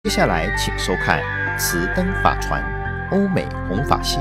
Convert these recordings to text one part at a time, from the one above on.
接下来请收看《慈灯法传》欧美弘法行。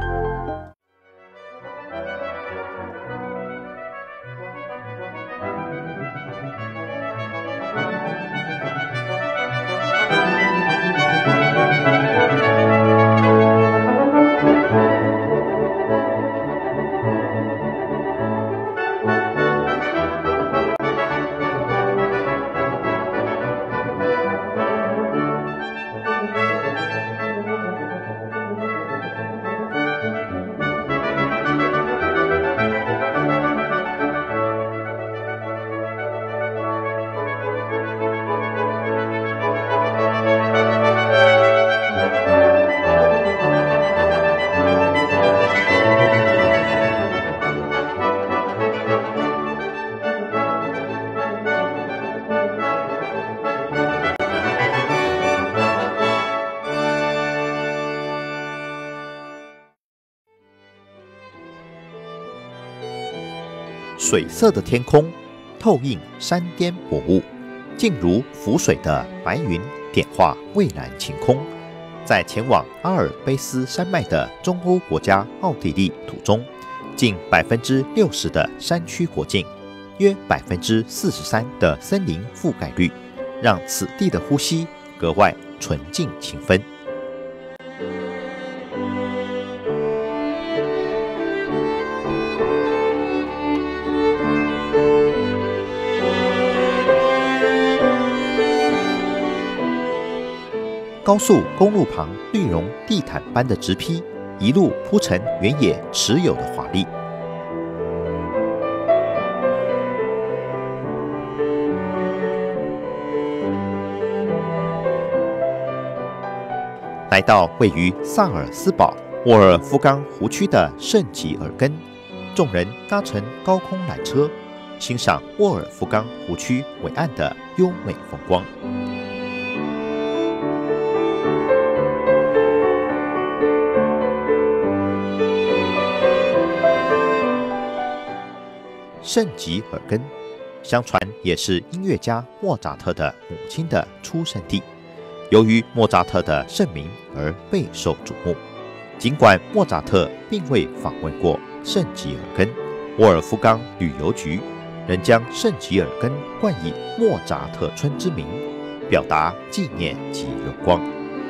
水色的天空透映山巅薄雾，静如浮水的白云点画蔚蓝晴空。在前往阿尔卑斯山脉的中欧国家奥地利途中，近60%的山区国境，约43%的森林覆盖率，让此地的呼吸格外纯净清芬。高速公路旁绿绒地毯般的直披，一路铺成原野持有的华丽。来到位于萨尔斯堡沃尔夫冈湖区的圣吉尔根，众人搭乘高空缆车，欣赏沃尔夫冈湖区伟岸的优美风光。圣吉尔根，相传也是音乐家莫扎特的母亲的出生地，由于莫扎特的盛名而备受瞩目。尽管莫扎特并未访问过圣吉尔根，沃尔夫冈旅游局仍将圣吉尔根冠以莫扎特村之名，表达纪念及荣光。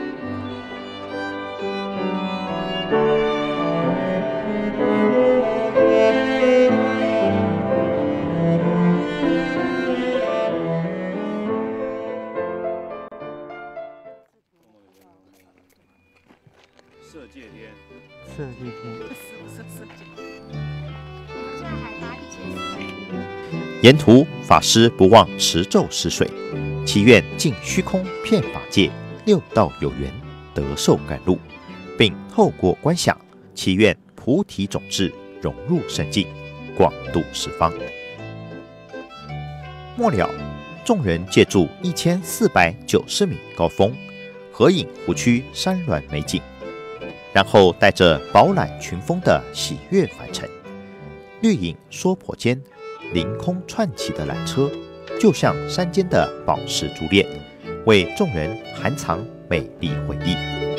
色界天， 色界天， 沿途法师不忘持咒施水，祈愿尽虚空遍法界六道有缘得受甘露，并透过观想祈愿菩提种子融入圣境，广度十方。末了，众人借助1490米高峰，合影湖区山峦美景。然后带着饱览群峰的喜悦返程，绿影娑婆间，凌空串起的缆车，就像山间的宝石珠链，为众人含藏美丽回忆。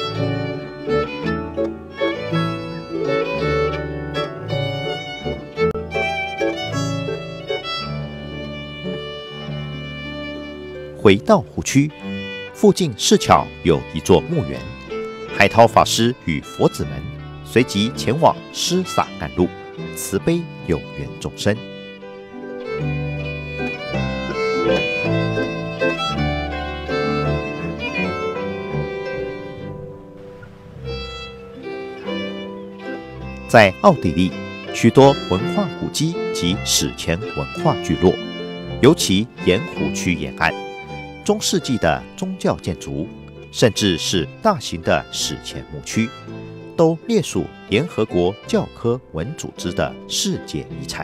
回到湖区附近，市桥有一座墓园。海涛法师与佛子们随即前往施洒甘露，慈悲有缘众生。在奥地利，许多文化古迹及史前文化聚落，尤其沿湖区沿岸，中世纪的宗教建筑，甚至是大型的史前墓区，都列属联合国教科文组织的世界遗产。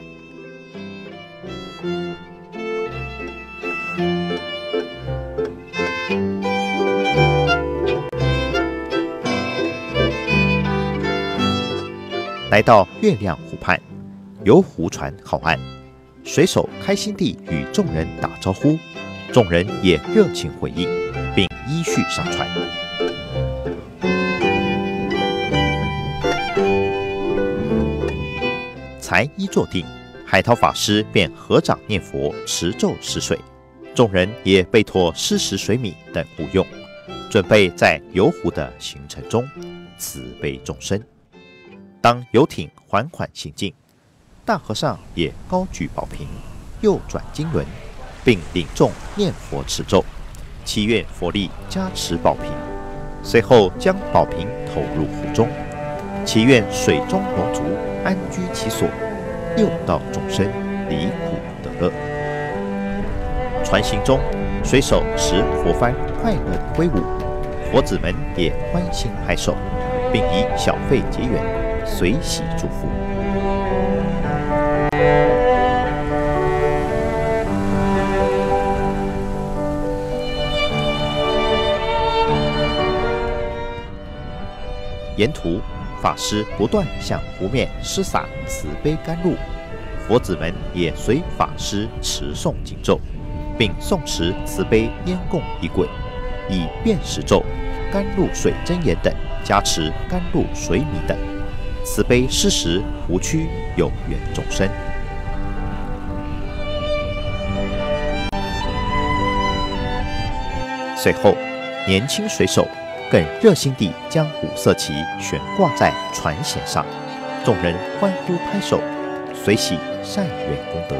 来到月亮湖畔，由湖船靠岸，水手开心地与众人打招呼，众人也热情回应， 并依序上传。才一坐定，海涛法师便合掌念佛，持咒施水，众人也备妥施食水米等物用，准备在游湖的行程中慈悲众生。当游艇缓缓行进，大和尚也高举宝瓶，右转经轮，并领众念佛持咒，祈愿佛力加持宝瓶。随后将宝瓶投入湖中，祈愿水中龙族安居其所，六道众生离苦得乐。船行中，水手持佛幡快乐地挥舞，佛子们也欢欣拍手，并以小费结缘，随喜祝福。沿途，法师不断向湖面施洒慈悲甘露，佛子们也随法师持诵经咒，并诵持慈悲烟供仪轨，以辨识咒、甘露水真言等加持甘露水米等，慈悲施食湖区有缘众生。随后，年轻水手更热心地将五色旗悬挂在船舷上，众人欢呼拍手，随喜善缘功德。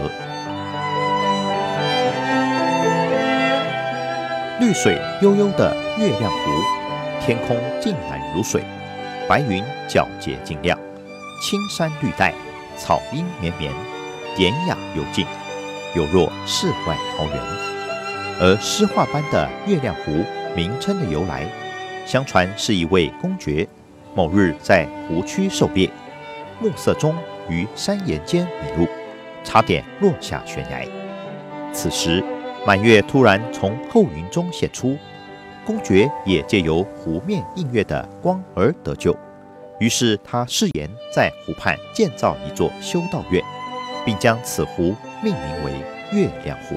绿水悠悠的月亮湖，天空净蓝如水，白云皎洁晶亮，青山绿带，草荫绵绵，典雅幽静，犹若世外桃源。而诗画般的月亮湖名称的由来，相传是一位公爵某日在湖区狩猎，暮色中于山岩间迷路，差点落下悬崖。此时满月突然从后云中现出，公爵也借由湖面映月的光而得救。于是他誓言在湖畔建造一座修道院，并将此湖命名为月亮湖。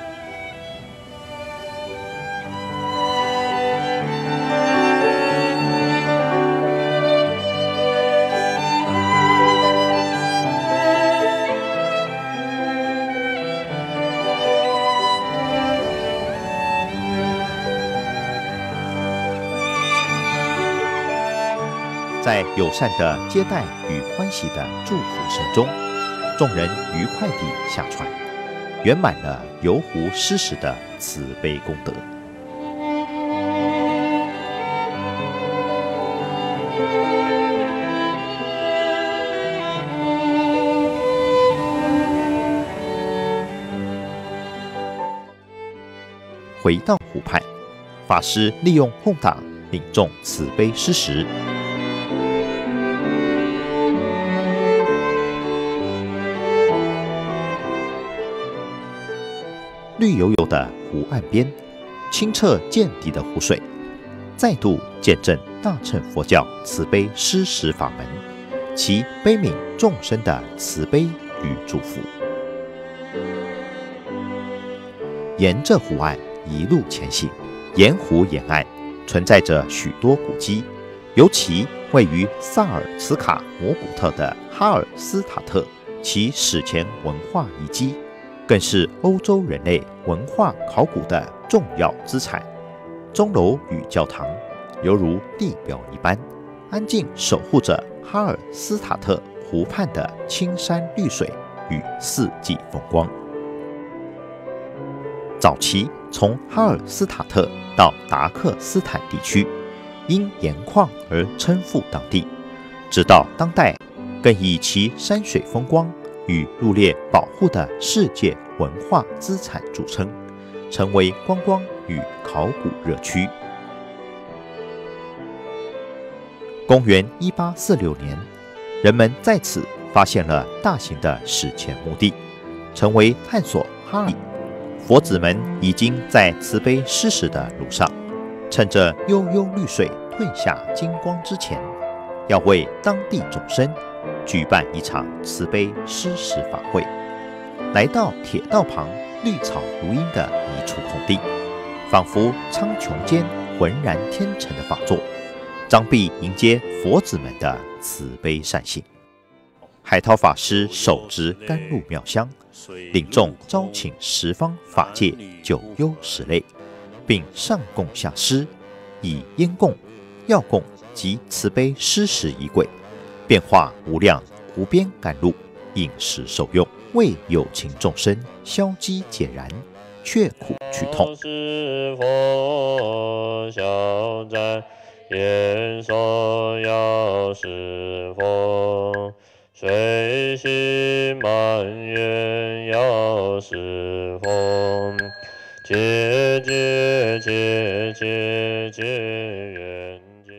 在友善的接待与欢喜的祝福声中，众人愉快地下船，圆满了游湖施食的慈悲功德。回到湖畔，法师利用空档领众慈悲施食。绿油油的湖岸边，清澈见底的湖水，再度见证大乘佛教慈悲施食法门，其悲悯众生的慈悲与祝福。沿着湖岸一路前行，沿湖沿岸存在着许多古迹，尤其位于萨尔茨卡摩古特的哈尔斯塔特，其史前文化遗迹更是欧洲人类文化考古的重要资产。钟楼与教堂犹如地标一般，安静守护着哈尔斯塔特湖畔的青山绿水与四季风光。早期从哈尔斯塔特到达克斯坦地区，因盐矿而称富当地，直到当代更以其山水风光与入列保护的世界文化资产著称，成为观光与考古热区。公元1846年，人们在此发现了大型的史前墓地，成为探索哈里。佛子们已经在慈悲施食的路上，趁着悠悠绿水褪下金光之前，要为当地众生举办一场慈悲施食法会。来到铁道旁绿草如茵的一处空地， 仿佛苍穹间浑然天成的法座，张臂迎接佛子们的慈悲善行。海涛法师手执甘露妙香，领众招请十方法界九幽十类，并上供下施，以烟供、药供及慈悲施食仪轨，变化无量无边甘露，饮食受用，为有情众生消积解燃，却苦去痛。 是佛消灾，言说要是佛，随喜满愿要是佛，解解解解解缘解。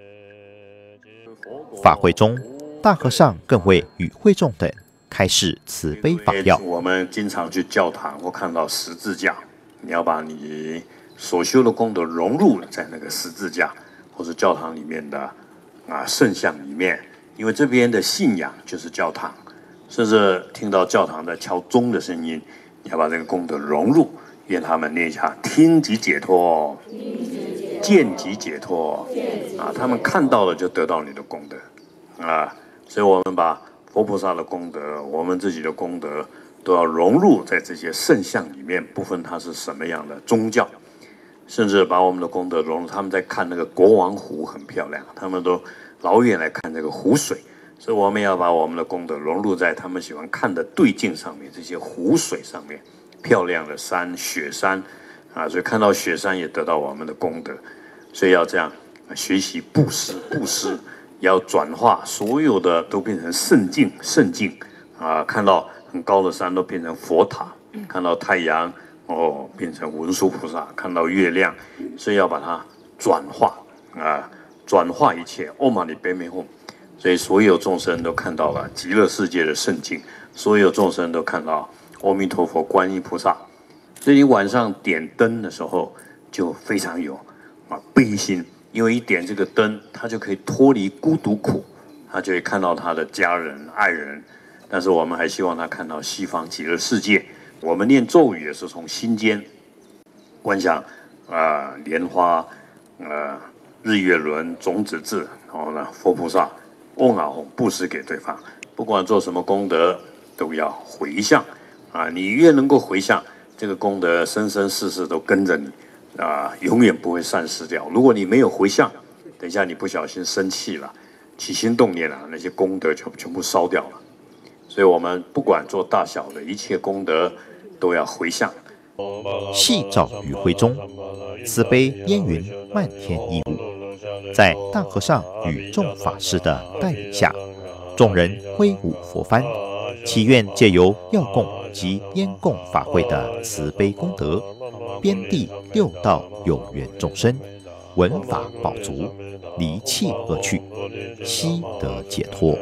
法会中，大和尚更为与会众等开示慈悲法要。 我们经常去教堂或看到十字架，你要把你所修的功德融入在那个十字架或是教堂里面的圣像里面，因为这边的信仰就是教堂，甚至听到教堂在敲钟的声音，你要把这个功德融入，愿他们念一下：听即解脱，见即解脱他们看到了就得到你的功德所以我们把佛菩萨的功德，我们自己的功德都要融入在这些圣像里面，不分它是什么样的宗教，甚至把我们的功德融入。他们在看那个国王湖很漂亮，他们都老远来看这个湖水，所以我们要把我们的功德融入在他们喜欢看的对境上面，这些湖水上面，漂亮的山、雪山所以看到雪山也得到我们的功德，所以要这样学习布施，布施也要转化，所有的都变成圣境，圣境看到很高的山都变成佛塔，看到太阳变成文殊菩萨，看到月亮，所以要把它转化转化一切。唵嘛呢叭咪吽，所以所有众生都看到了极乐世界的圣境，所有众生都看到阿弥陀佛、观音菩萨。所以你晚上点灯的时候就非常有悲心，因为一点这个灯，他就可以脱离孤独苦，他就会看到他的家人、爱人。但是我们还希望他看到西方极乐世界。我们念咒语也是从心间观想莲花、日月轮、种子字，然后呢，佛菩萨嗡啊吽布施给对方。不管做什么功德，都要回向你越能够回向，这个功德生生世世都跟着你永远不会散失掉。如果你没有回向，等一下你不小心生气了、起心动念了，那些功德就全部烧掉了。所以我们不管做大小的一切功德，都要回向。 夕照余晖中，慈悲烟云漫天溢舞。在大和尚与众法师的带领下，众人挥舞佛幡，祈愿借由药供及烟供法会的慈悲功德，边地六道有缘众生闻法饱足，离气而去，悉得解脱。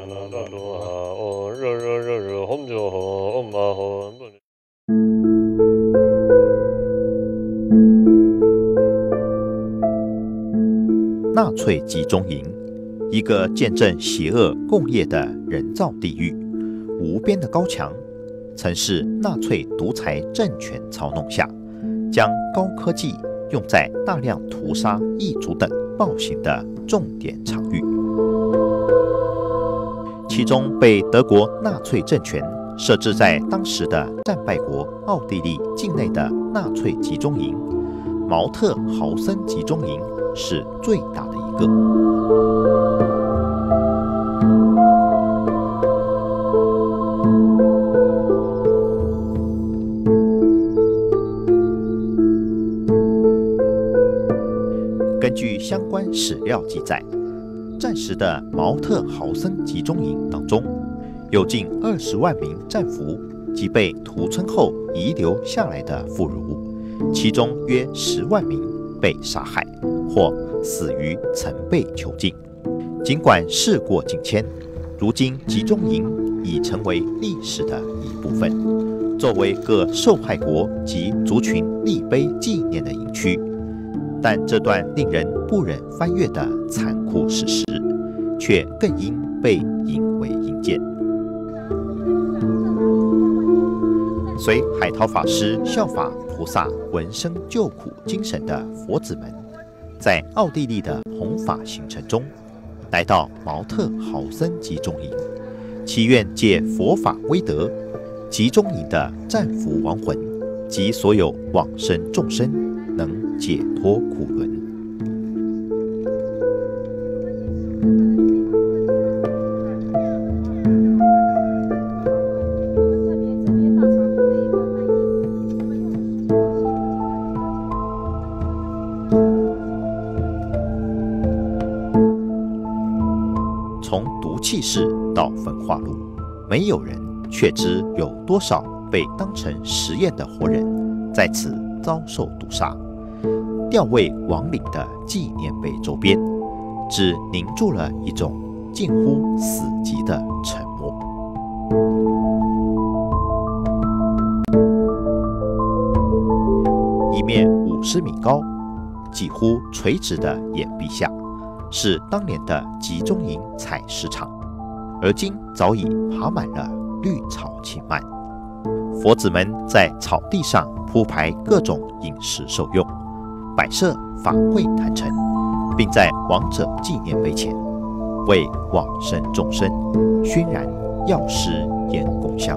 纳粹集中营，一个见证邪恶共业的人造地狱。无边的高墙，曾是纳粹独裁政权操弄下，将高科技用在大量屠杀异族等暴行的重点场域。其中被德国纳粹政权设置在当时的战败国奥地利境内的纳粹集中营——毛特豪森集中营是最大的一个。根据相关史料记载，战时的毛特豪森集中营当中，有近20万名战俘及被屠村后遗留下来的妇孺，其中约10万名被杀害或死于曾被囚禁。尽管事过境迁，如今集中营已成为历史的一部分，作为各受害国及族群立碑纪念的营区。但这段令人不忍翻阅的残酷史实，却更应被引为引荐。随海涛法师效法菩萨闻声救苦精神的佛子们，在奥地利的弘法行程中，来到毛特豪森集中营，祈愿借佛法威德，集中营的战俘亡魂及所有往生众生能解脱苦轮。从毒气室到焚化炉，没有人确知有多少被当成实验的活人在此遭受毒杀。吊位亡灵的纪念碑周边，只凝住了一种近乎死寂的沉默。一面50米高、几乎垂直的岩壁下，是当年的集中营采石场，而今早已爬满了绿草青蔓。佛子们在草地上铺排各种饮食受用，摆设法会坛城，并在亡者纪念碑前为往生众生熏燃药师烟供香。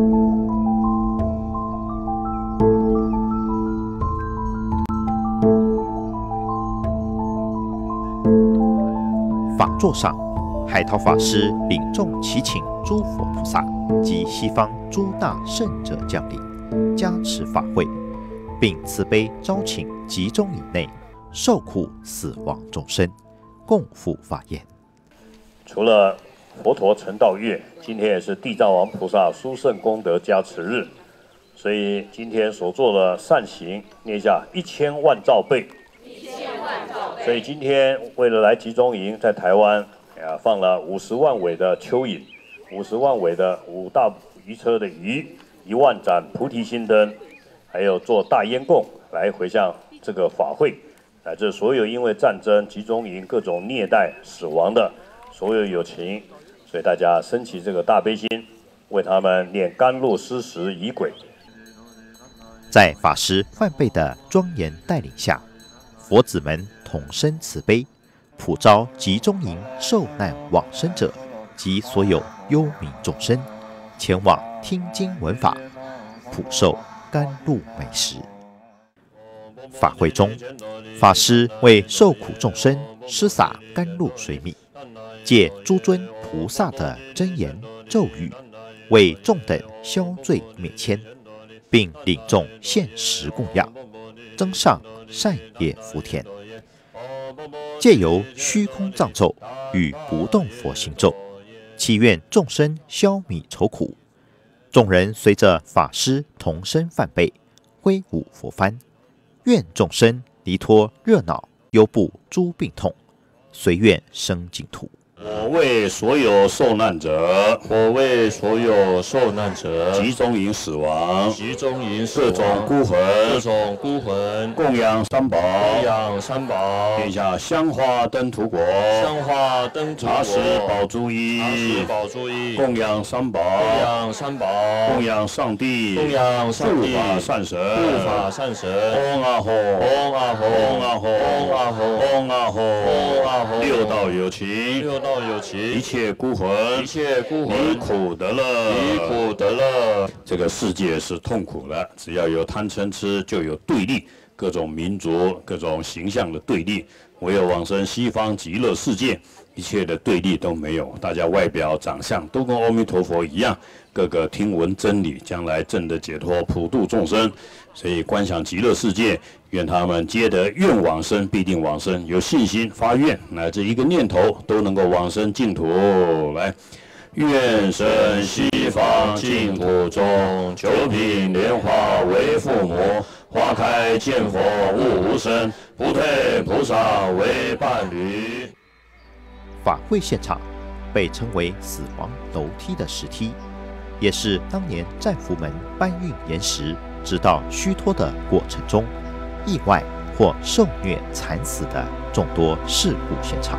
法座上，海涛法师领众祈请诸佛菩萨及西方诸大圣者降临，加持法会，并慈悲招请集中营内受苦死亡众生，共赴法宴。 除了佛陀成道月，今天也是地藏王菩萨殊胜功德加持日，所以今天所做的善行，念一下1000万兆倍。所以今天为了来集中营，在台湾放了50万尾的蚯蚓，50万尾的5大鱼车的鱼，1万盏菩提心灯，还有做大烟供来回向这个法会，乃至所有因为战争、集中营各种虐待死亡的所有有情，所以大家升起这个大悲心，为他们念甘露施食仪轨。 在法师梵呗的庄严带领下，佛子们同生慈悲，普招集中营受难往生者及所有幽冥众生前往听经闻法，普受甘露美食。法会中，法师为受苦众生施洒甘露水米，借诸尊菩萨的真言咒语，为众等消罪灭愆，并领众献食供养，增上善业福田。借由虚空藏咒与不动佛心咒，祈愿众生消弭愁苦。众人随着法师同声梵呗，挥舞佛幡，愿众生离脱热恼忧怖诸病痛，随愿生净土。 我为所有受难者， 我为所有受难者， 集中营死亡， 集中营死亡， 各种孤魂， 各种孤魂， 供养三宝， 供养三宝， 殿下香花灯涂果， 香花灯涂果， 茶食宝珠衣， 茶食宝珠衣， 供养三宝， 供养三宝， 供养上帝， 供养上帝， 护法善神， 护法善神， 嗡啊吽， 嗡啊吽， 嗡啊吽， 嗡啊吽， 嗡啊吽， 嗡啊吽， 六道有情， 六道有情， 一切孤魂， 一切孤魂， 离苦得乐， 离苦得乐。 这个世界是痛苦的，只要有贪嗔痴，就有对立，各种民族、各种形象的对立。唯有往生西方极乐世界，一切的对立都没有，大家外表长相都跟阿弥陀佛一样，个个听闻真理，将来证得解脱，普度众生。所以观想极乐世界，愿他们皆得愿往生，必定往生。有信心发愿，乃至一个念头都能够往生净土。来，愿生西方净土中，九品莲花为父母，花开见佛悟无生，不退菩萨为伴侣。 法会现场被称为死亡楼梯的石梯，也是当年战俘们搬运岩石直到虚脱的过程中，意外或受虐惨死的众多事故现场。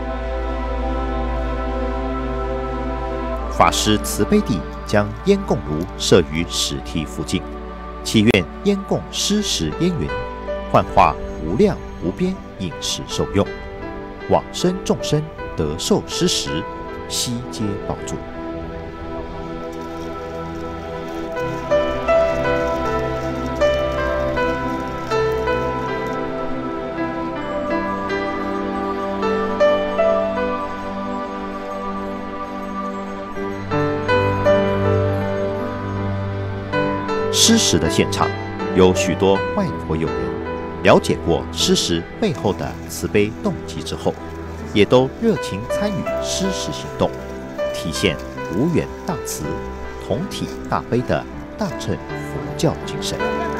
法师慈悲地将烟供炉设于石梯附近， 祈愿焉供施食烟云，幻化无量无边饮食受用，往生众生得受施食，悉皆保住。施食的现场，有许多外国友人了解过施食背后的慈悲动机之后，也都热情参与施食行动，体现无缘大慈、同体大悲的大乘佛教精神。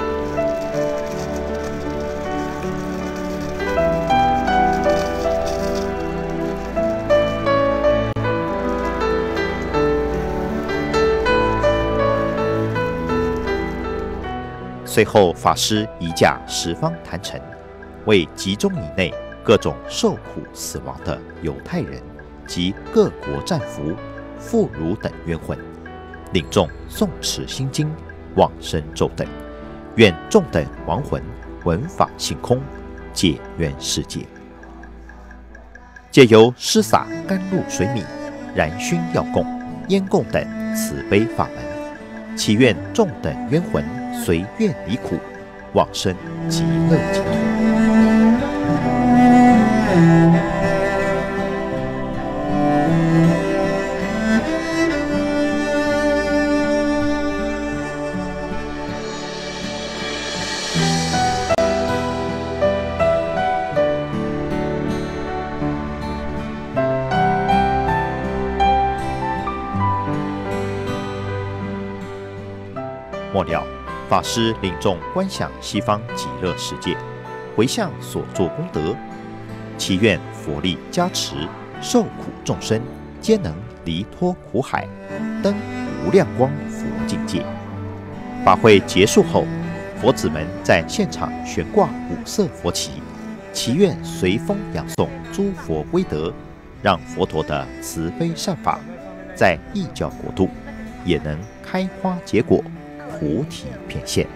随后，法师移驾十方坛城，为集中以内各种受苦死亡的犹太人及各国战俘、妇孺等冤魂，领众诵持心经，往生咒等，愿众等亡魂闻法性空，解冤释结。借由施洒甘露水米、燃熏药供、烟供等慈悲法门，祈愿众等冤魂随愿离苦，往生极乐净土。末了，法师领众观想西方极乐世界，回向所作功德，祈愿佛力加持，受苦众生皆能离脱苦海，登无量光佛境界。法会结束后，佛子们在现场悬挂五色佛旗，祈愿随风扬诵诸佛威德，让佛陀的慈悲善法在异教国度也能开花结果，菩提变现。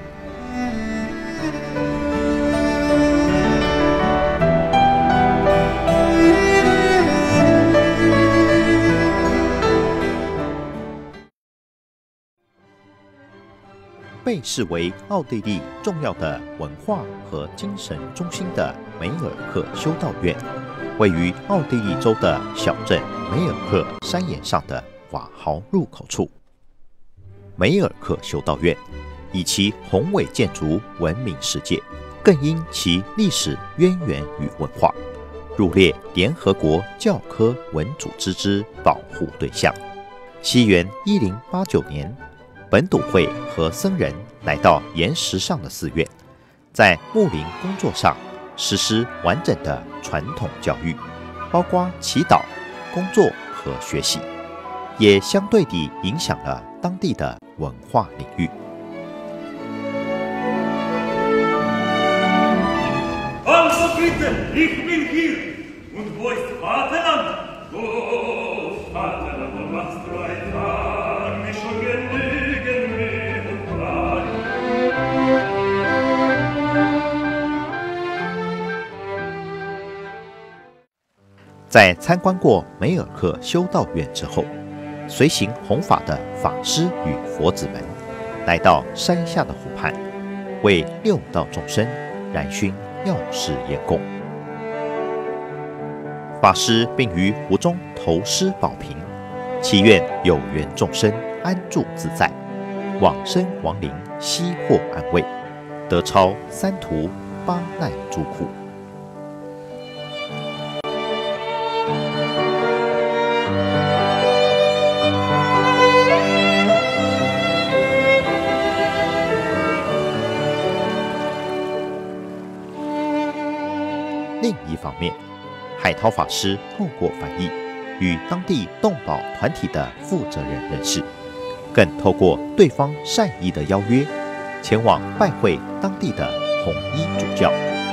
被视为奥地利重要的文化和精神中心的梅尔克修道院，位于奥地利州的小镇梅尔克山岩上的瓦豪入口处。梅尔克修道院以其宏伟建筑闻名世界，更因其历史渊源与文化，入列联合国教科文组织之保护对象。西元1089年，本笃会和僧人来到岩石上的寺院，在牧灵工作上实施完整的传统教育，包括祈祷、工作和学习，也相对地影响了当地的文化领域。 Also bitte, ich bin hier. Und wo ist Vaterland? Oh, Vaterland, du machst weit an mich schon genügen Weh und Plan. 在参观过梅尔克修道院之后，随行弘法的法师与佛子们来到山下的湖畔，为六道众生燃熏药师烟供。法师并于湖中投施宝瓶，祈愿有缘众生安住自在，往生亡灵悉获安慰，得超三途八难诸苦。另一方面，海涛法师透过翻译，与当地动保团体的负责人认识，更透过对方善意的邀约，前往拜会当地的红衣主教。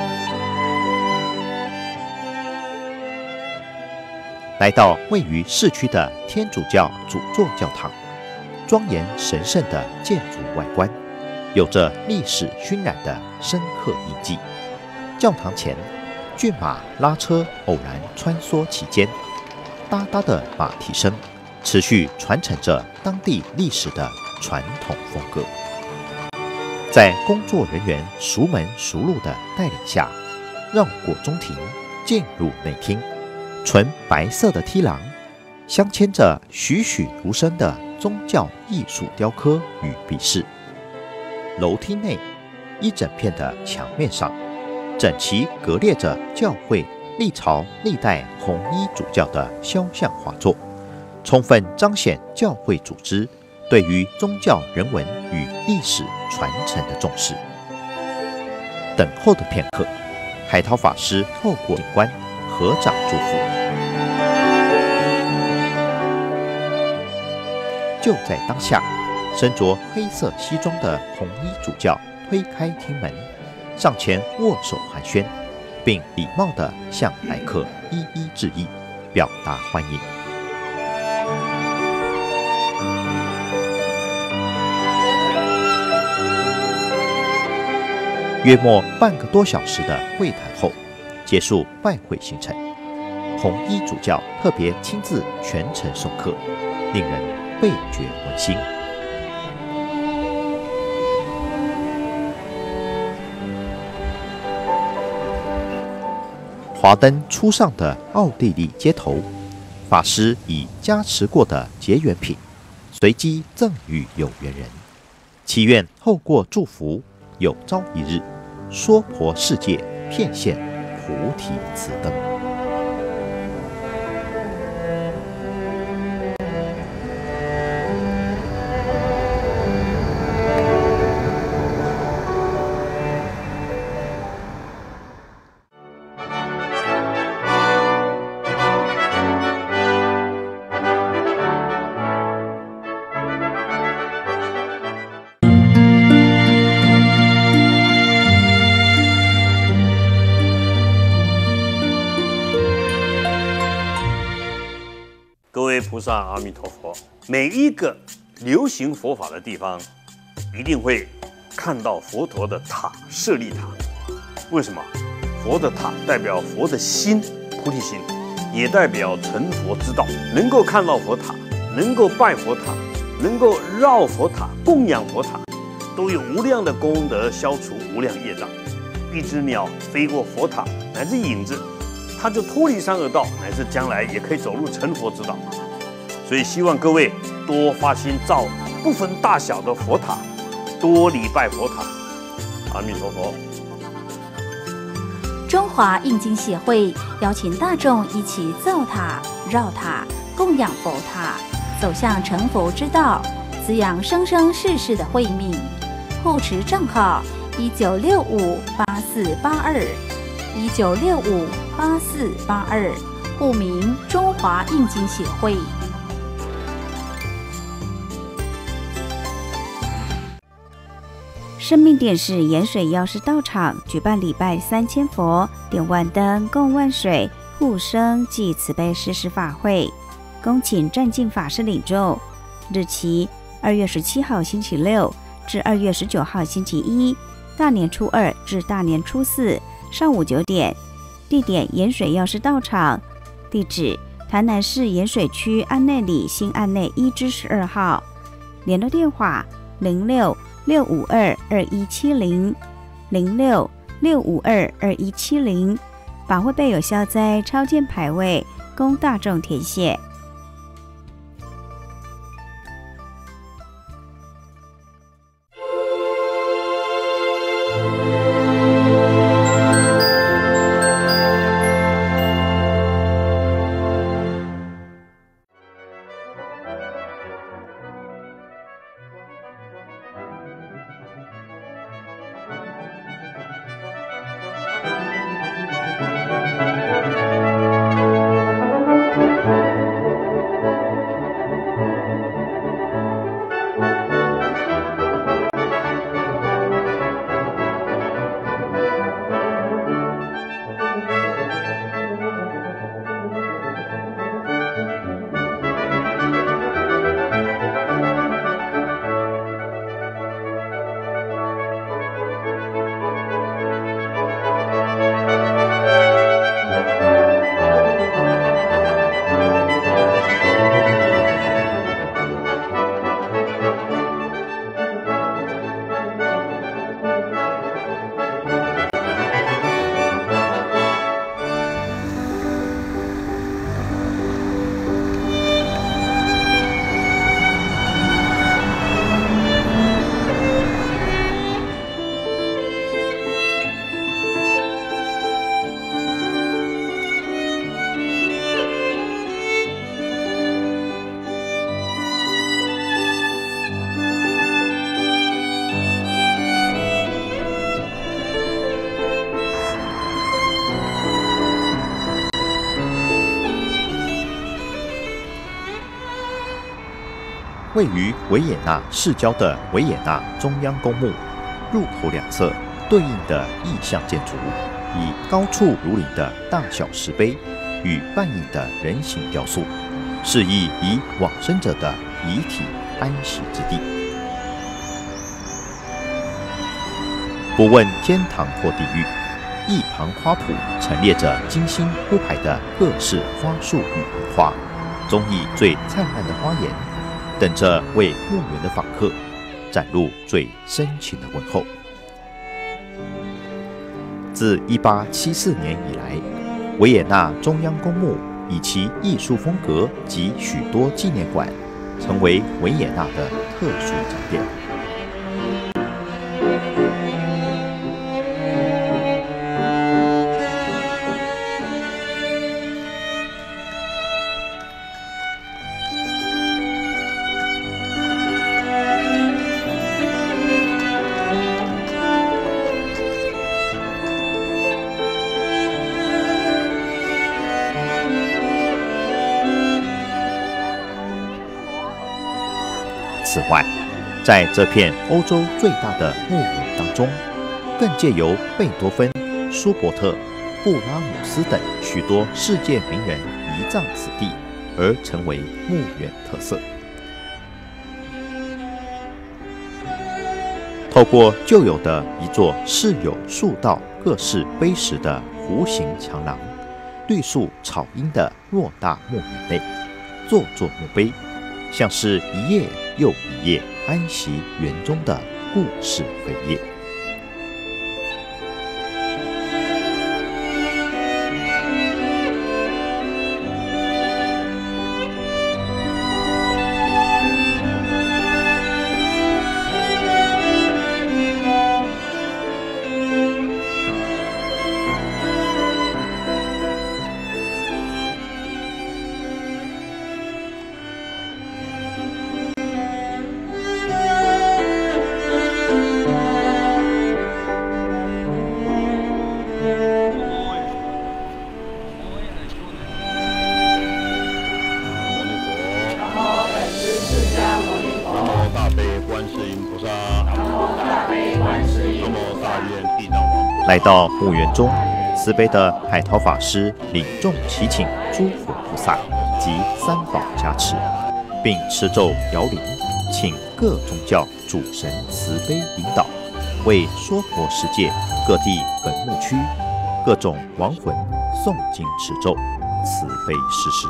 来到位于市区的天主教主座教堂，庄严神圣的建筑外观， 有着历史熏染的深刻印记。教堂前，骏马拉车偶然穿梭其间，哒哒的马蹄声持续传承着当地历史的传统风格。在工作人员熟门熟路的带领下，绕过中庭，进入内厅。纯白色的梯廊，镶嵌着栩栩如生的宗教艺术雕刻与壁饰。楼梯内，一整片的墙面上，整齐格列着教会历朝历代红衣主教的肖像画作，充分彰显教会组织对于宗教人文与历史传承的重视。等候的片刻，海涛法师透过景观合掌祝福。就在当下，身着黑色西装的红衣主教推开厅门，上前握手寒暄，并礼貌地向来客一一致意，表达欢迎。约莫半个多小时的会谈后，结束拜会行程。红衣主教特别亲自全程送客，令人倍觉温馨。华灯初上的奥地利街头，法师以加持过的结缘品随机赠予有缘人，祈愿透过祝福，有朝一日娑婆世界遍现菩提慈灯。 各位菩萨，阿弥陀佛。每一个流行佛法的地方，一定会看到佛陀的塔，舍利塔。为什么？佛的塔代表佛的心，菩提心，也代表成佛之道。能够看到佛塔，能够拜佛塔，能够绕佛塔、供养佛塔，都有无量的功德，消除无量业障。一只鸟飞过佛塔，乃至影子，它就脱离三恶道，乃至将来也可以走入成佛之道。所以希望各位多发心造不分大小的佛塔，多礼拜佛塔。阿弥陀佛。 中华印经协会邀请大众一起造塔、绕塔、供养佛塔，走向成佛之道，滋养生生世世的慧命。护持账号19658482，19658482，户名中华印经协会。 生命点是盐水药师道场举办礼拜3000佛，点万灯，供万水，护生暨慈悲施食法会，恭请占净法师领众。日期2月17号星期六至2月19号星期一，大年初2至大年初4，上午9点。地点盐水药师道场，地址台南市盐水区安内里新安内1-12号，联络电话06-652-2170，06-652-2170。法会备有消灾超荐牌位，供大众填写。 位于维也纳市郊的维也纳中央公墓，入口两侧对应的意象建筑，以高处如林的大小石碑与半隐的人形雕塑，示意以往生者的遗体安息之地。不问天堂或地狱，一旁花圃陈列着精心铺排的各式花束与盆花，综艺最灿烂的花颜，等着为墓园的访客展露最深情的问候。自1874年以来，维也纳中央公墓以其艺术风格及许多纪念馆，成为维也纳的特殊景点。此外，在这片欧洲最大的墓园当中，更借由贝多芬、舒伯特、布拉姆斯等许多世界名人移葬此地，而成为墓园特色。透过旧有的一座饰有数道各式碑石的弧形墙廊，绿树草荫的偌大墓园内，座座墓碑，像是一页又一页安息园中的故事扉页。来到墓园中，慈悲的海涛法师领众祈请诸佛菩萨及三宝加持，并持咒摇铃，请各宗教主神慈悲引导，为娑婆世界各地本墓区各种亡魂诵经持咒，慈悲施食。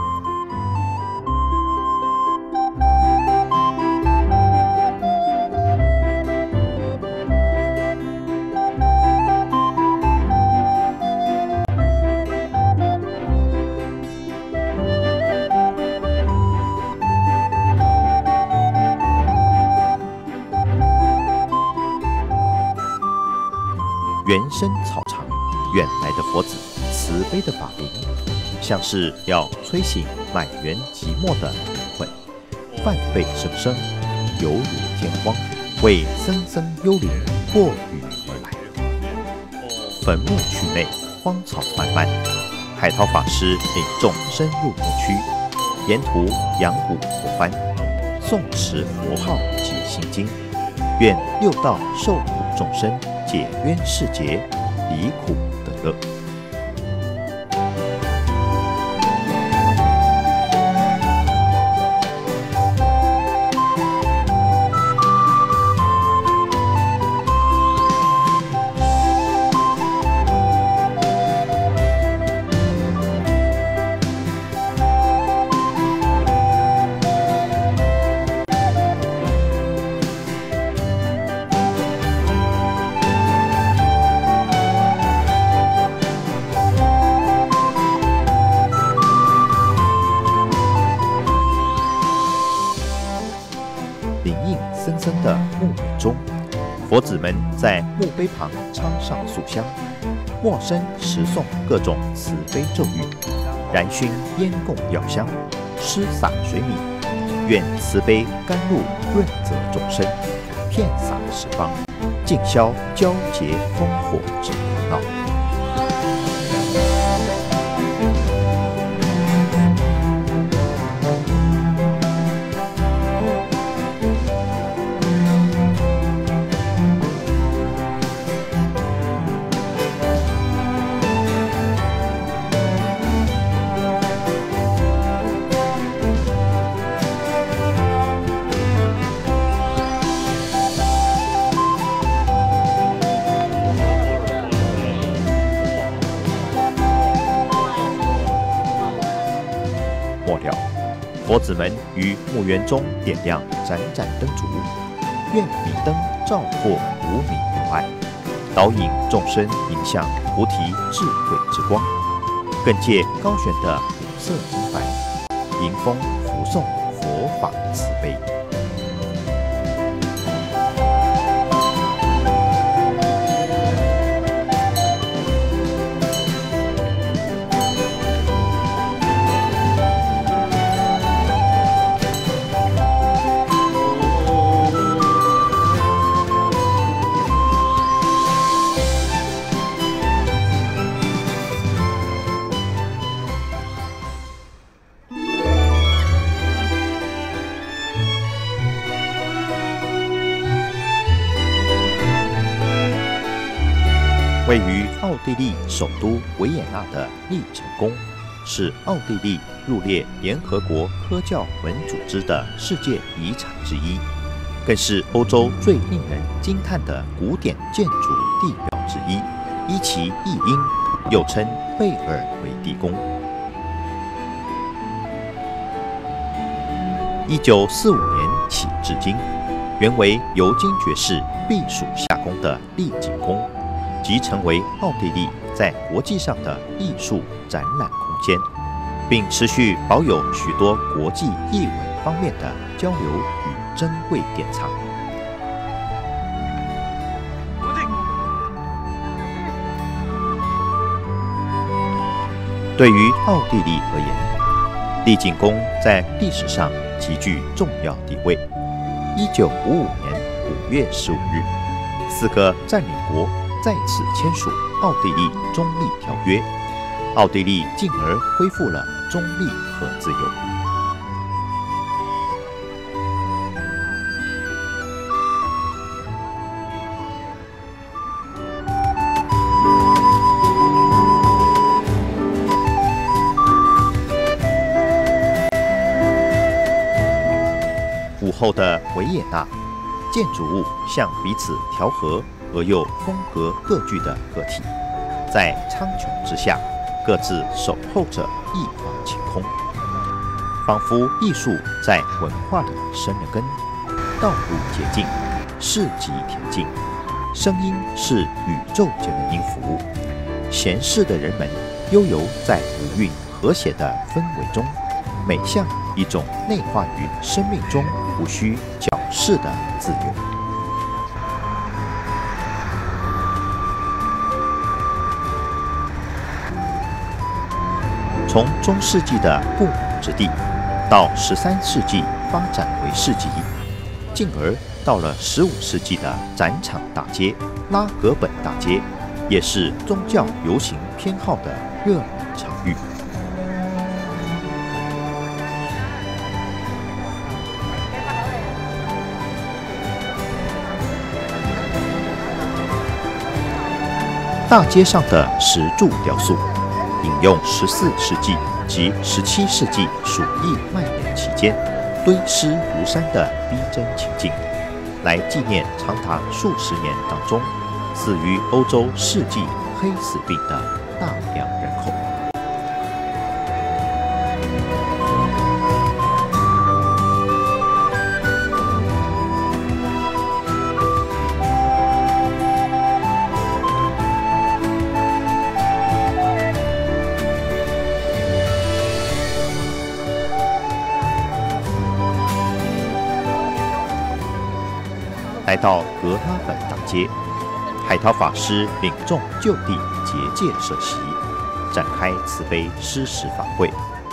原生草场，远来的佛子慈悲的法灵，像是要催醒满园寂寞的灵魂，梵呗声声，犹如天荒，为僧僧幽灵过雨而来。坟墓区内荒草漫漫，海涛法师领众深入墓区，沿途仰鼓佛幡，诵持佛号及心经，愿六道受苦众生解冤释结，离苦得乐。灵应森森的墓园中，佛子们在墓碑旁插上素香，默声持诵各种慈悲咒语，燃熏烟供药香，施洒水米，愿慈悲甘露润泽众生，遍洒十方，尽消交结烽火之苦恼。 末了，佛子们于墓园中点亮盏盏灯烛，愿彼灯照破无明有爱，导引众生迎向菩提智慧之光。更借高悬的五色金幡，迎风扶送佛法慈悲。位于奥地利首都维也纳的利成宫，是奥地利入列联合国科教文组织的世界遗产之一，更是欧洲最令人惊叹的古典建筑地标之一，依其译音，又称贝尔维蒂宫。1945年起至今，原为尤金爵士避暑下宫的丽景宫，即成为奥地利在国际上的艺术展览空间，并持续保有许多国际艺文方面的交流与珍贵典藏。对于奥地利而言，丽景宫在历史上极具重要地位。1955年5月15日，4个占领国在此签署奥地利中立条约，奥地利进而恢复了中立和自由。午后的维也纳，建筑物像彼此调和而又风格各具的个体，在苍穹之下，各自守候着一方晴空，仿佛艺术在文化里生了根，道路洁净，市集恬静，声音是宇宙间的音符，闲适的人们悠游在无韵和谐的氛围中，美像一种内化于生命中无需矫饰的自由。从中世纪的不毛之地，到13世纪发展为市集，进而到了15世纪的展场大街拉格本大街，也是宗教游行偏好的热门场域。大街上的石柱雕塑，引用14世纪及17世纪鼠疫蔓延期间堆尸如山的逼真情境，来纪念长达数十年当中死于欧洲世纪黑死病的大量人口。来到格拉本大街，海涛法师领众就地结界设席，展开慈悲施食法会。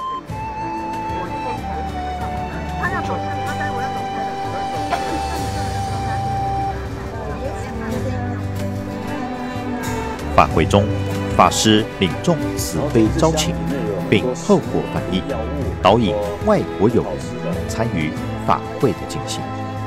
法会中，法师领众慈悲招请，并透过翻译导引外国友人参与法会的进行。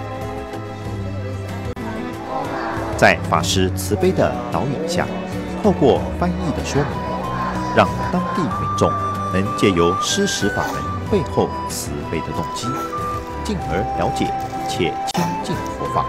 在法师慈悲的导引下，透过翻译的说明，让当地民众能借由施食法门背后慈悲的动机，进而了解且亲近佛法。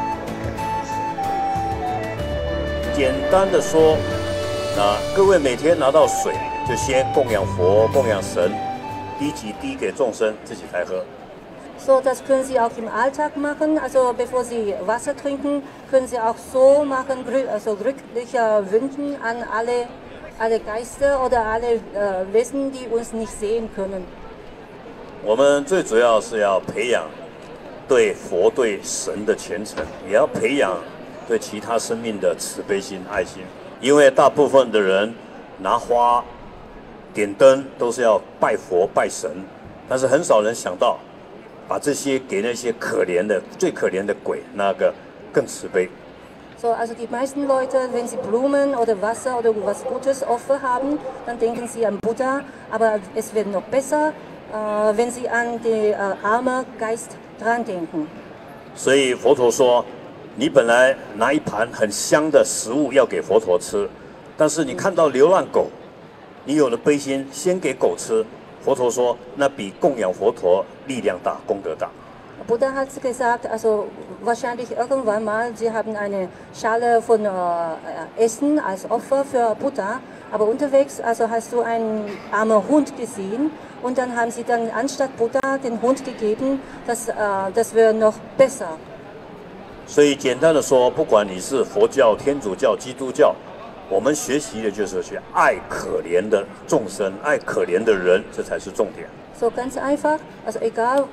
简单的说，那各位每天拿到水，就先供养佛、供养神， 滴几滴给众生自己来喝。 So, das können Sie auch im Alltag machen. Also bevor Sie Wasser trinken, können Sie auch so machen, also glücklicher wünschen an alle Geister oder alle Wesen, die uns nicht sehen können. 我们最主要是要培养对佛对神的虔诚，也要培养对其他生命的慈悲心、爱心。因为大部分的人拿花、点灯都是要拜佛拜神，但是很少人想到。 把这些给那些可怜的、最可怜的鬼，那个更慈悲。 So, also die meisten Leute, wenn sie Blumen oder Wasser oder was Gutes Opfer haben, dann denken sie an Buddha. Aber es wird noch besser, wenn sie an die arme Geist dran denken. 所以佛陀说，你本来拿一盘很香的食物要给佛陀吃，但是你看到流浪狗，你有了悲心，先给狗吃。 佛陀说，那比供养佛陀力量大，功德大。 Buddha hat gesagt, also wahrscheinlich irgendwann mal, sie haben eine Schale von Essen als Opfer für Buddha, aber unterwegs, also hast du einen armen Hund gesehen und dann haben sie dann anstatt Buddha den Hund gegeben, das wäre noch besser. 所以简单的说，不管你是佛教、天主教、基督教。 我们学习的就是去爱可怜的众生，爱可怜的人，这才是重点。 So ganz einfach, also egal,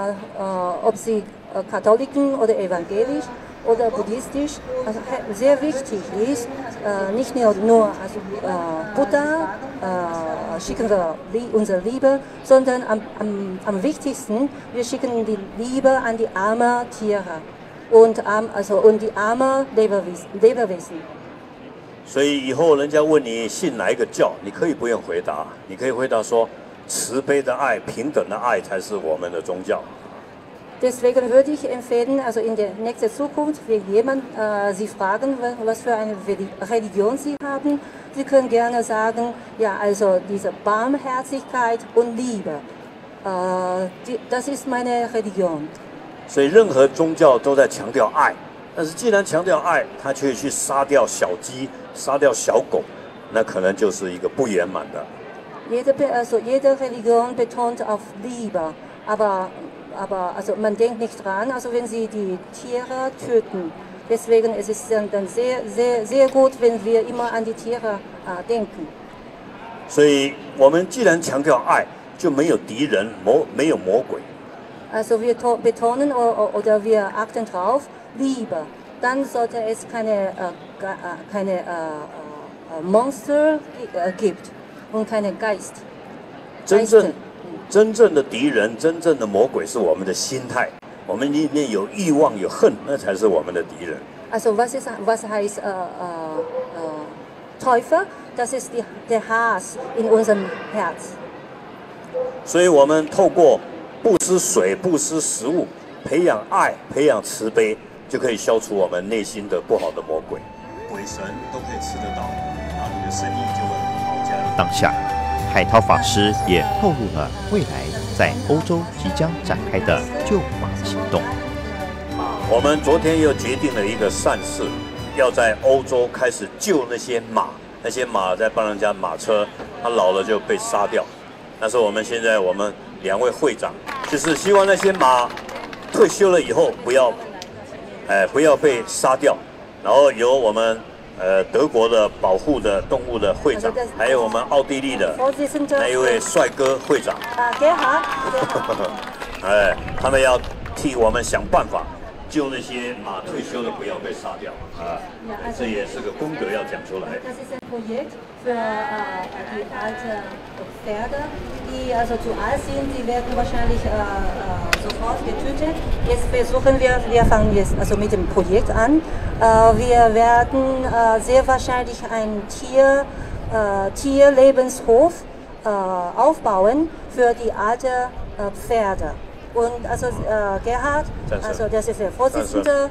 ob sie Katholiken oder evangelisch oder buddhistisch, also sehr wichtig ist, nicht nur also Buddha schicken wir unsere Liebe, sondern am wichtigsten, wir schicken die Liebe an die armen Tiere und die armen Lebewesen. 所以以后人家问你信哪一个教，你可以不用回答，你可以回答说，慈悲的爱、平等的爱才是我们的宗教。 Deswegen würde ich empfehlen, also in der nächsten Zukunft, wenn jemand Sie fragen, was für eine Religion Sie haben, Sie können gerne sagen, ja, also diese Barmherzigkeit und Liebe, das ist meine Religion. 所以任何宗教都在强调爱，但是既然强调爱，他却去杀掉小鸡。 杀掉小狗，那可能就是一个不圆满的。 Jede Religion betont auf Liebe, aber also man denkt nicht dran, also wenn sie die Tiere töten. Deswegen ist es dann sehr gut, wenn wir immer an die Tiere denken. 所以我们既然强调爱，就没有敌人，没有魔鬼。 Also wir betonen oder wir achten drauf Liebe. Dann sollte es keine Monster gibt und keine Geist. 真正的敌人，真正的魔鬼是我们的心态。我们里面有欲望、有恨，那才是我们的敌人。 Also was heißt Teufel? Das ist der Hass in unserem Herz. 所以我们透过不施水、不施食物，培养爱、培养慈悲。 就可以消除我们内心的不好的魔鬼，鬼神都可以吃得到，然后你的生意就会很好。 当下，海涛法师也透露了未来在欧洲即将展开的救马行动。 我们昨天又决定了一个善事，要在欧洲开始救那些马在帮人家马车，它老了就被杀掉。但是我们现在2位会长，就是希望那些马退休了以后不要被杀掉，然后由我们德国的保护的动物的会长，还有我们奥地利的那一位帅哥会长，他们要替我们想办法救那些马退休的不要被杀掉啊，这也是个功德要讲出来。 für die alten Pferde, die also zu alt sind, die werden wahrscheinlich sofort getötet. Wir fangen jetzt also mit dem Projekt an. Wir werden sehr wahrscheinlich einen Tierlebenshof aufbauen für die alten Pferde. Und also Gerhard, also das ist der Vorsitzende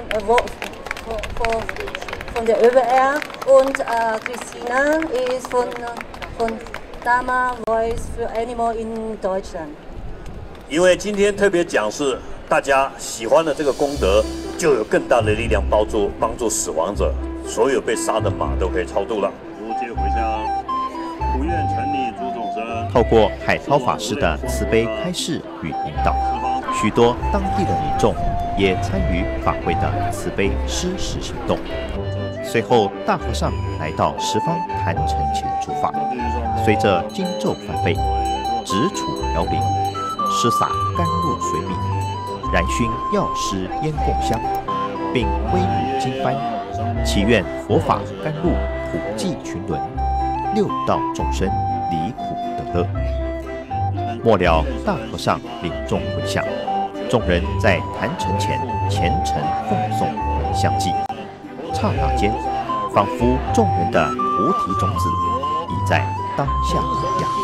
von der ÖBR und Christina ist von Dama Voice für Animal in Deutschland. 因为今天特别讲是大家喜欢的这个功德，就有更大的力量帮助死亡者，所有被杀的马都可以超度了。无界回向，不愿成立诸众生。 透过海涛法师的慈悲开示与引导，许多当地的民众也参与法会的慈悲施食行动。随后，大和尚来到十方坛城前主法，随着经咒翻倍，直处摇铃，施洒甘露水米，燃熏药师烟供香，并挥舞经幡，祈愿佛法甘露普济群伦，六道众生离苦得乐。末了，大和尚领众回向，众人在坛城前虔诚奉诵相继。刹那间，仿佛众人的菩提种子已在当下一样。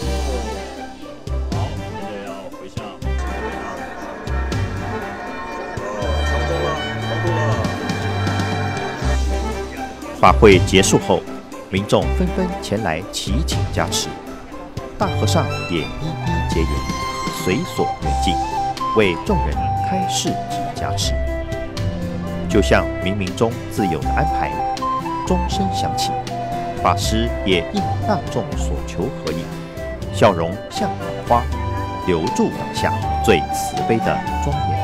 法会结束后，民众纷纷前来祈请加持，大和尚也一一结言，随所缘境，为众人开示及加持。就像冥冥中自有的安排，钟声响起，法师也应大众所求合影，笑容像红花，留住当下最慈悲的庄严。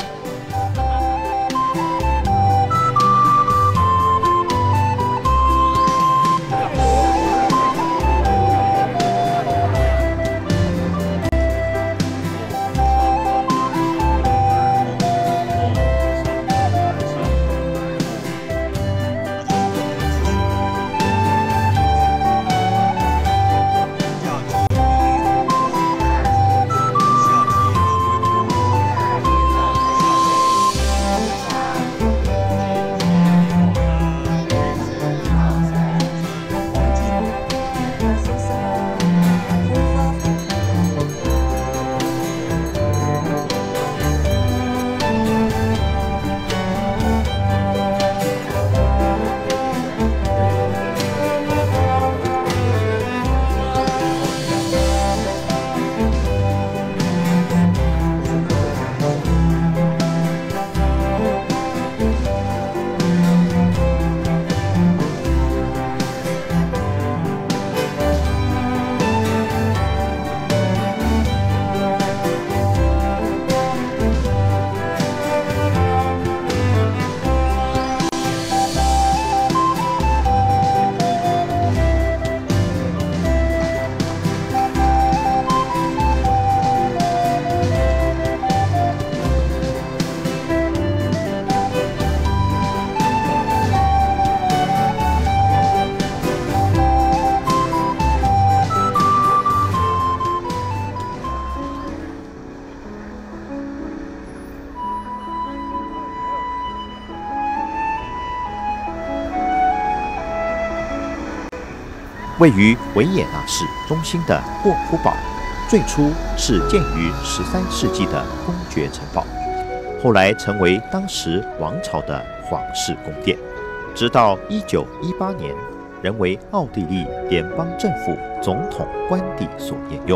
位于维也纳市中心的霍夫堡，最初是建于13世纪的公爵城堡，后来成为当时王朝的皇室宫殿，直到1918年，仍为奥地利联邦政府总统官邸所沿用。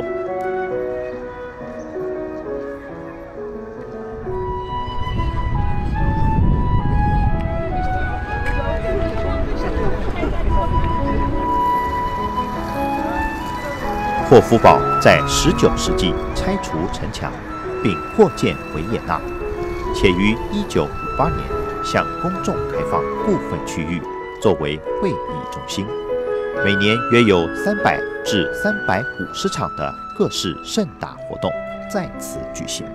霍夫堡在19世纪拆除城墙，并扩建维也纳，且于1958年向公众开放部分区域，作为会议中心。每年约有300至350场的各式盛大活动在此举行。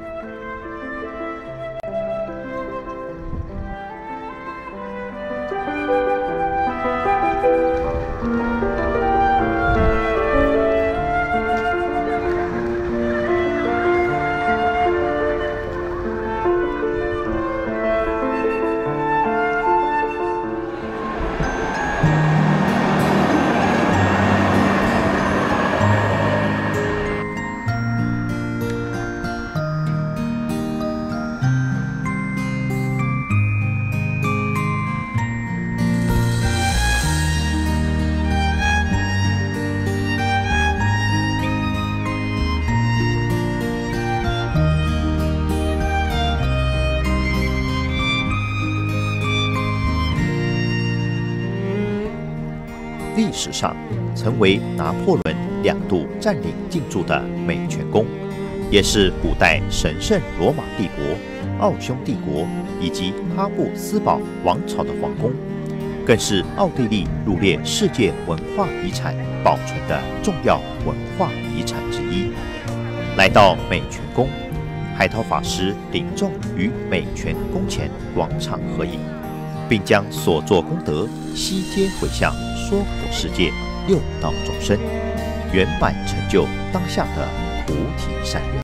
历史上曾为拿破仑 2度占领进驻的美泉宫，也是古代神圣罗马帝国、奥匈帝国以及哈布斯堡王朝的皇宫，更是奥地利入列世界文化遗产保存的重要文化遗产之一。来到美泉宫，海涛法师领众于美泉宫前广场合影，并将所作功德悉皆回向说佛世界六道众生，圆满成就当下的菩提善愿。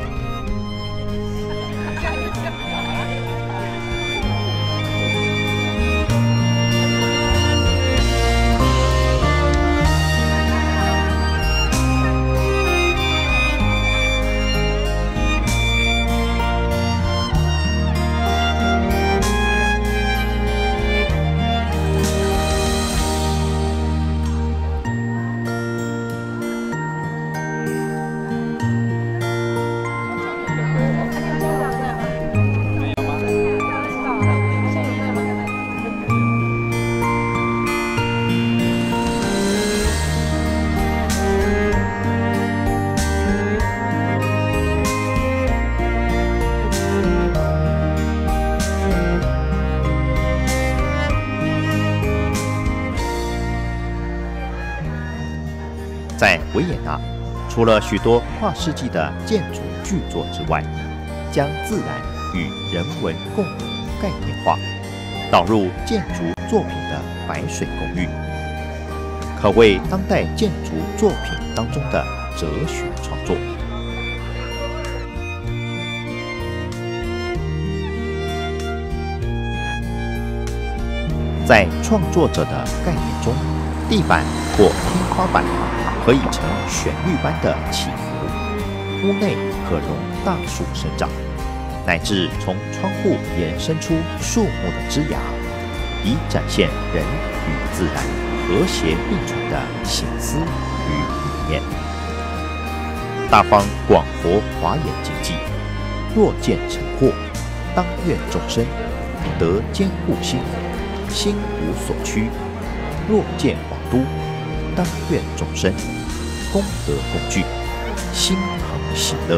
在维也纳，除了许多跨世纪的建筑巨作之外，将自然与人文共融概念化，导入建筑作品的白水公寓，可谓当代建筑作品当中的哲学创作。在创作者的概念中，地板或天花板可以呈旋律般的起伏，屋内可容大树生长，乃至从窗户延伸出树木的枝芽，以展现人与自然和谐并存的心思与理念。大方广佛华严经济，若见成祸，当愿众生得坚固心，心无所趋；若见皇都，当愿众生功德共聚，心恒喜乐。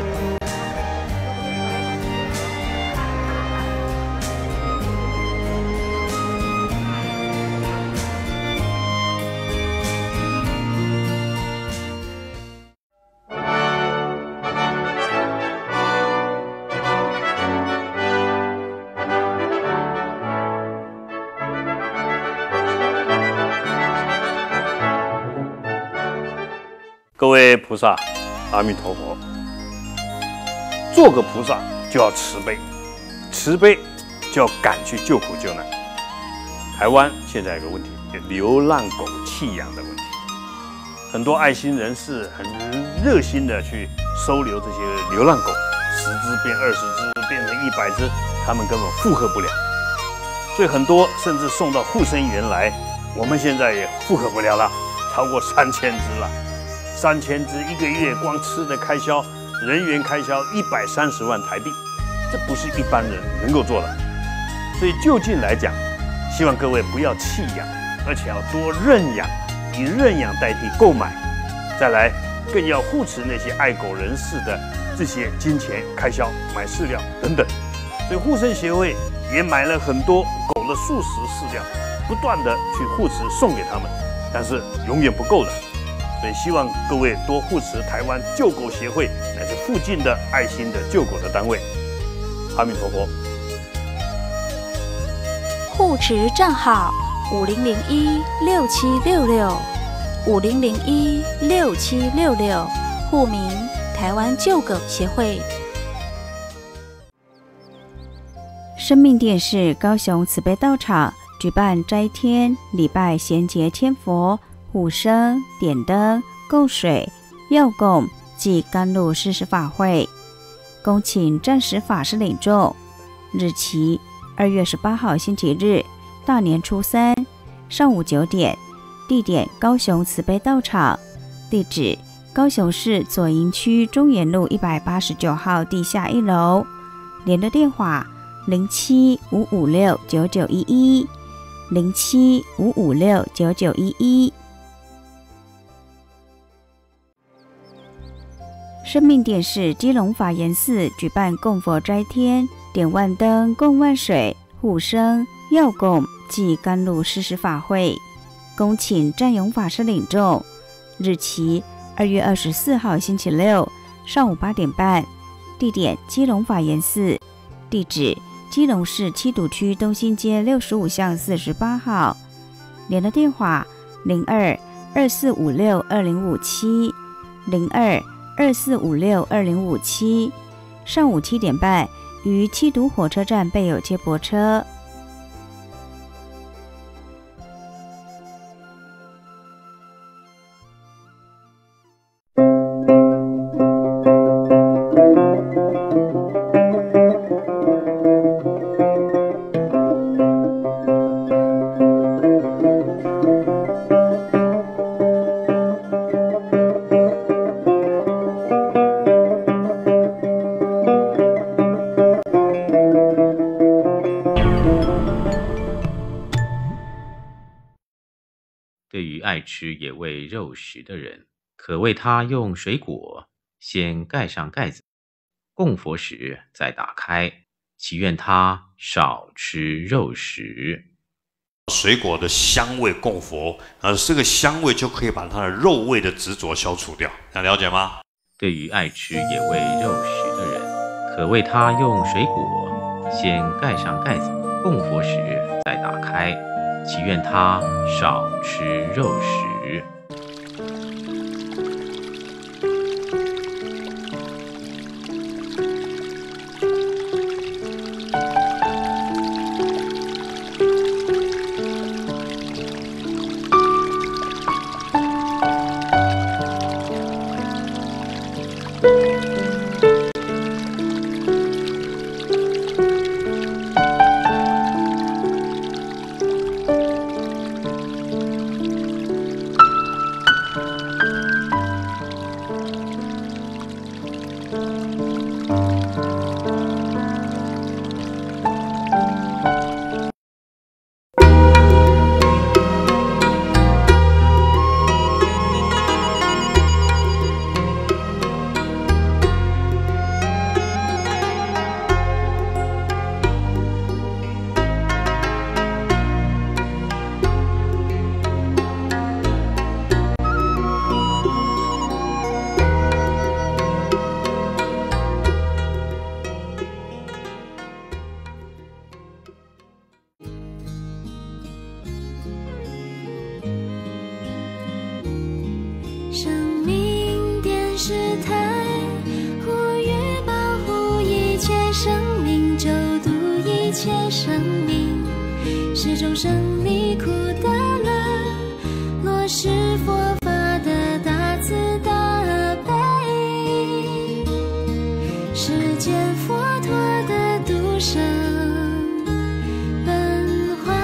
各位菩萨，阿弥陀佛。做个菩萨就要慈悲，慈悲就要敢去救苦救难。台湾现在有个问题，流浪狗弃养的问题，很多爱心人士很热心的去收留这些流浪狗，10只变20只，变成100只，他们根本负荷不了，所以很多甚至送到护生园来，我们现在也负荷不了了，超过3000只了。3000只一个月光吃的开销、人员开销130万台币，这不是一般人能够做的。所以就近来讲，希望各位不要弃养，而且要多认养，以认养代替购买。再来，更要护持那些爱狗人士的这些金钱开销，买饲料等等。所以护生协会也买了很多狗的素食饲料，不断的去护持送给他们，但是永远不够的。所以希望各位多护持台湾救狗协会乃至附近的爱心的救狗的单位。阿弥陀佛。 护持账号50016766，50016766，户名台湾救狗协会。 生命电视高雄慈悲道场举办斋天、礼拜、衔接千佛、护生、点灯、供水、药供及甘露施食法会，恭请暂时法师领众。日期2月18号星期日，大年初3，上午9点，地点高雄慈悲道场，地址高雄市左营区中原路189号地下1楼，联络电话075569911075569911。 生命电视基隆法源寺举办供佛斋天，点万灯，供万水，护生药供暨甘露施食法会，恭请占勇法师领众。日期2月24号星期六上午8点半，地点基隆法源寺，地址基隆市七堵区东兴街65巷48号，联络电话02-2456-2057 02-2456-2057，上午7点半于七堵火车站备有接驳车。 对于爱吃野味肉食的人，可为他用水果先盖上盖子，供佛时再打开，祈愿他少吃肉食。 水果的香味供佛，这个香味就可以把它的肉味的执着消除掉，想了解吗？ 对于爱吃野味肉食的人，可为他用水果先盖上盖子，供佛时再打开，祈愿他少吃肉食。 生命电视台呼吁保护一切生命，救度一切生命，始终生离苦的乐，落实佛法的大慈大悲，世间佛陀的度生本怀。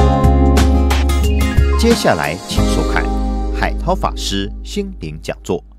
接下来请收看海涛法师心灵讲座。